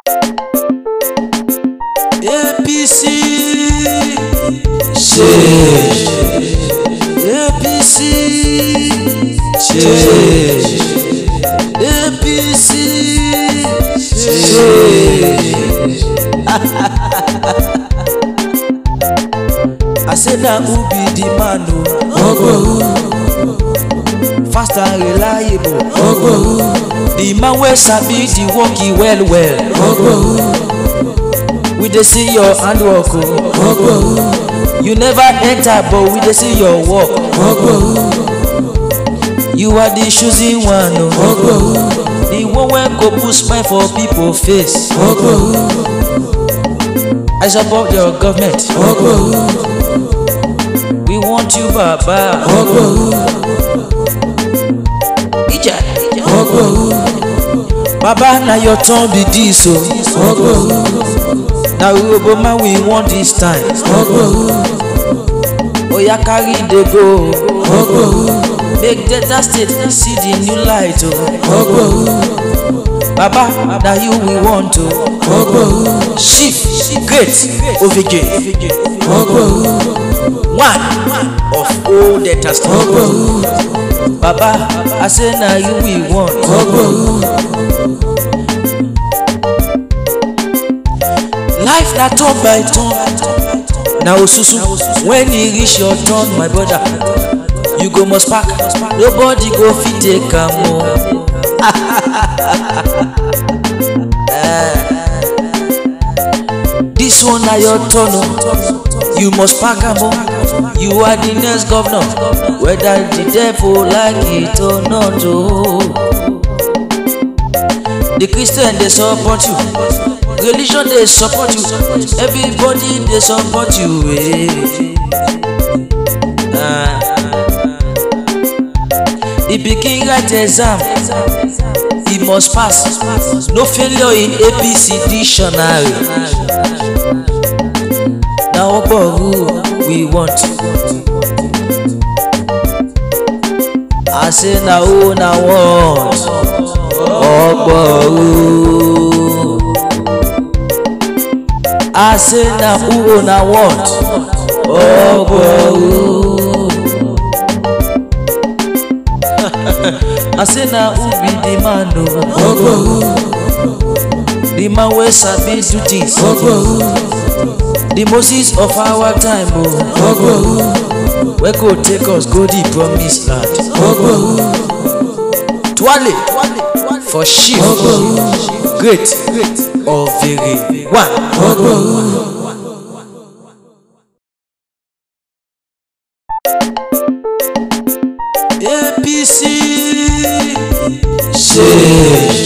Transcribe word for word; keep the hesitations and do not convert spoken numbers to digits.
A P C, change. A P C, change. A P C, change. I said that who be the man, ogboru. Fast and reliable, ogboru. The man wey sabi the work he well well, ogboru. We dey see your handwork, ogboru. You never enter but we dey see your work, ogboru. You are the choosing one, ogboru. The one wey go put smile for people face, ogboru. I support your government, ogboru. We want you, Baba, ogboru. Ija, ogboru. Baba, now your turn be this, oh, ogboru. Now Obama we want this time, ogboru. Oya carry the go, ogboru. Make Delta State see the new light, oh, ogboru. Baba, now you we want to, ogboru. Chief, great, ovedje, ogboru. One of all Delta State, ogboru. Baba, I say now you we want, ogboru. Life na turn by turn. Now susu, when you reach your turn, my brother, you go must pack. Nobody go fit take am o. This one na your turn o. You must pack am o. You are the next governor, whether the devil like it or not o. The Christian they support you, religion they support you, everybody they support you. Eh. Ah. He begin write exam, he must pass. No failure in A P C dictionary. Now ogboru we want. I say now who now want ogboru. I say now who now want ogboru. I say now who be the man, ogboru. The man wey sabi do things, ogboru. The Moses of our time, ogboru. We go take us go the promised land, ogboru. Twale for sheep, ogboru. Great or very one, ogboru. A P C, change.